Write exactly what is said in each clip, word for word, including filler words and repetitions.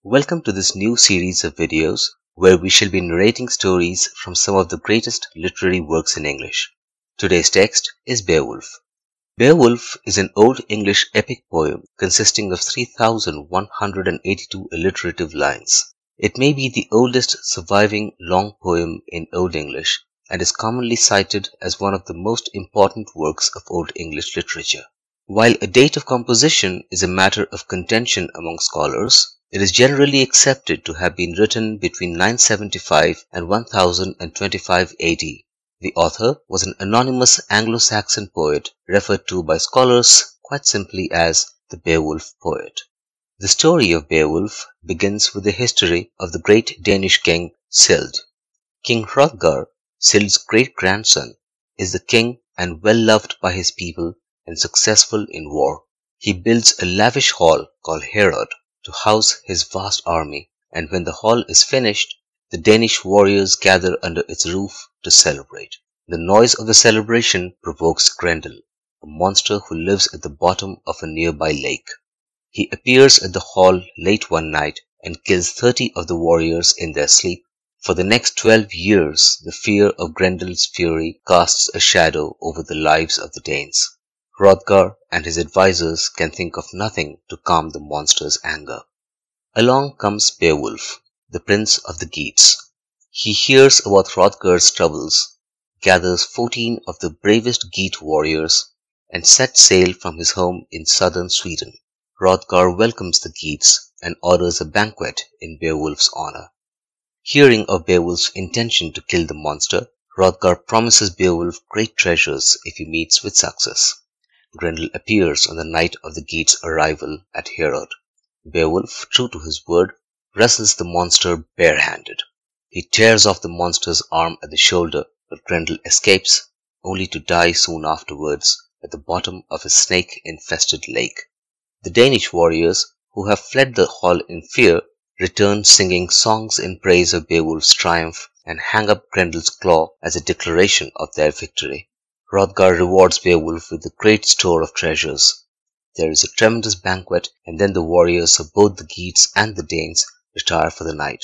Welcome to this new series of videos where we shall be narrating stories from some of the greatest literary works in English. Today's text is Beowulf. Beowulf is an Old English epic poem consisting of three thousand one hundred eighty-two alliterative lines. It may be the oldest surviving long poem in Old English and is commonly cited as one of the most important works of Old English literature. While a date of composition is a matter of contention among scholars, it is generally accepted to have been written between nine seventy-five and one thousand twenty-five A D. The author was an anonymous Anglo-Saxon poet referred to by scholars quite simply as the Beowulf poet. The story of Beowulf begins with the history of the great Danish king Sild. King Hrothgar, Sild's great-grandson, is the king and well-loved by his people and successful in war. He builds a lavish hall called Herod to house his vast army, and when the hall is finished, the Danish warriors gather under its roof to celebrate. The noise of the celebration provokes Grendel, a monster who lives at the bottom of a nearby lake. He appears at the hall late one night and kills thirty of the warriors in their sleep. For the next twelve years, the fear of Grendel's fury casts a shadow over the lives of the Danes. Hrothgar and his advisors can think of nothing to calm the monster's anger. Along comes Beowulf, the prince of the Geats. He hears about Hrothgar's troubles, gathers fourteen of the bravest Geat warriors, and sets sail from his home in southern Sweden. Hrothgar welcomes the Geats and orders a banquet in Beowulf's honor. Hearing of Beowulf's intention to kill the monster, Hrothgar promises Beowulf great treasures if he meets with success. Grendel appears on the night of the Geats' arrival at Herod. Beowulf, true to his word, wrestles the monster barehanded. He tears off the monster's arm at the shoulder, but Grendel escapes, only to die soon afterwards at the bottom of a snake-infested lake. The Danish warriors, who have fled the hall in fear, return singing songs in praise of Beowulf's triumph and hang up Grendel's claw as a declaration of their victory. Hrothgar rewards Beowulf with a great store of treasures. There is a tremendous banquet, and then the warriors of both the Geats and the Danes retire for the night.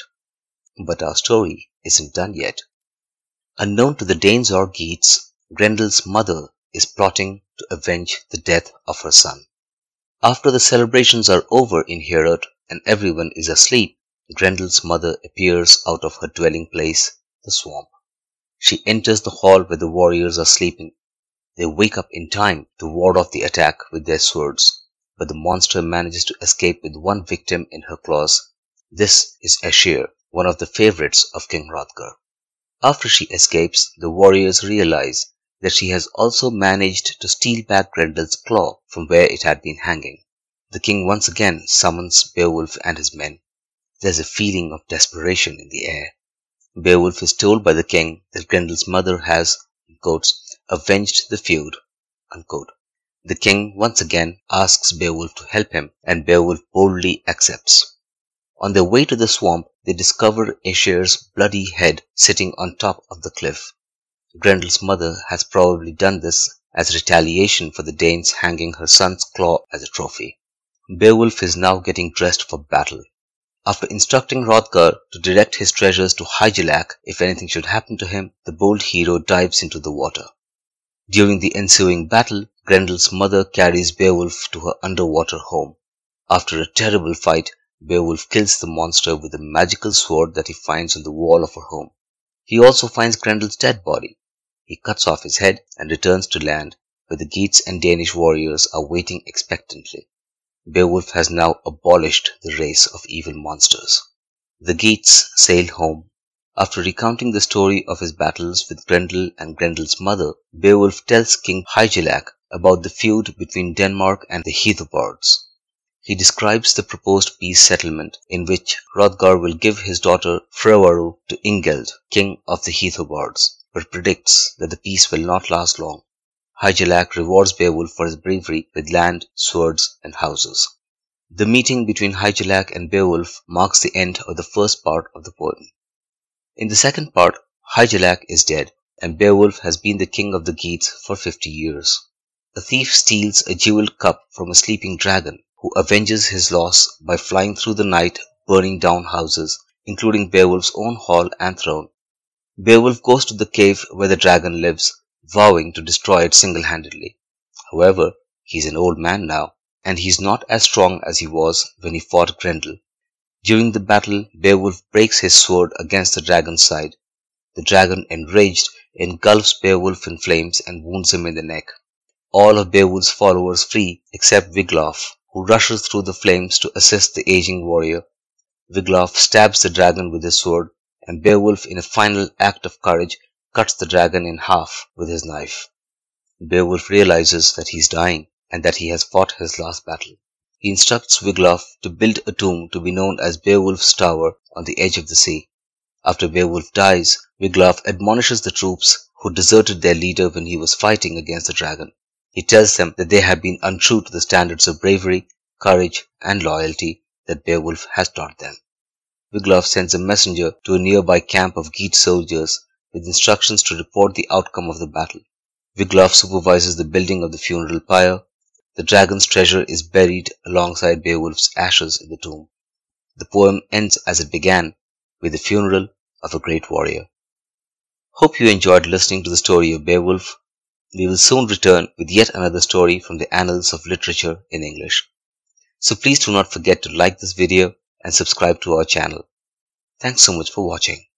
But our story isn't done yet. Unknown to the Danes or Geats, Grendel's mother is plotting to avenge the death of her son. After the celebrations are over in Herod and everyone is asleep, Grendel's mother appears out of her dwelling place, the swamp. She enters the hall where the warriors are sleeping. They wake up in time to ward off the attack with their swords, but the monster manages to escape with one victim in her claws. This is Aesir, one of the favorites of King Hrothgar. After she escapes, the warriors realize that she has also managed to steal back Grendel's claw from where it had been hanging. The king once again summons Beowulf and his men. There's a feeling of desperation in the air. Beowulf is told by the king that Grendel's mother has, in quotes, avenged the feud, unquote. The king once again asks Beowulf to help him, and Beowulf boldly accepts. On their way to the swamp, they discover Aesir's bloody head sitting on top of the cliff. Grendel's mother has probably done this as retaliation for the Danes hanging her son's claw as a trophy. Beowulf is now getting dressed for battle. After instructing Hrothgar to direct his treasures to Hygelac if anything should happen to him, the bold hero dives into the water. During the ensuing battle, Grendel's mother carries Beowulf to her underwater home. After a terrible fight, Beowulf kills the monster with a magical sword that he finds on the wall of her home. He also finds Grendel's dead body. He cuts off his head and returns to land, where the Geats and Danish warriors are waiting expectantly. Beowulf has now abolished the race of evil monsters. The Geats sail home. After recounting the story of his battles with Grendel and Grendel's mother, Beowulf tells King Hygelac about the feud between Denmark and the Heathebards. He describes the proposed peace settlement in which Hrothgar will give his daughter Frövaru to Ingeld, king of the Heathebards, but predicts that the peace will not last long. Hygelac rewards Beowulf for his bravery with land, swords, and houses. The meeting between Hygelac and Beowulf marks the end of the first part of the poem. In the second part, Hygelac is dead, and Beowulf has been the king of the Geats for fifty years. A thief steals a jeweled cup from a sleeping dragon, who avenges his loss by flying through the night, burning down houses, including Beowulf's own hall and throne. Beowulf goes to the cave where the dragon lives, vowing to destroy it single-handedly. However, he's an old man now, and he's not as strong as he was when he fought Grendel. During the battle, Beowulf breaks his sword against the dragon's side. The dragon, enraged, engulfs Beowulf in flames and wounds him in the neck. All of Beowulf's followers flee except Wiglaf, who rushes through the flames to assist the aging warrior. Wiglaf stabs the dragon with his sword, and Beowulf, in a final act of courage, cuts the dragon in half with his knife. Beowulf realizes that he's dying and that he has fought his last battle. He instructs Wiglaf to build a tomb to be known as Beowulf's Tower on the edge of the sea. After Beowulf dies, Wiglaf admonishes the troops who deserted their leader when he was fighting against the dragon. He tells them that they have been untrue to the standards of bravery, courage, and loyalty that Beowulf has taught them. Wiglaf sends a messenger to a nearby camp of Geat soldiers with instructions to report the outcome of the battle. Wiglaf supervises the building of the funeral pyre. The dragon's treasure is buried alongside Beowulf's ashes in the tomb. The poem ends as it began, with the funeral of a great warrior. Hope you enjoyed listening to the story of Beowulf. We will soon return with yet another story from the annals of literature in English. So please do not forget to like this video and subscribe to our channel. Thanks so much for watching.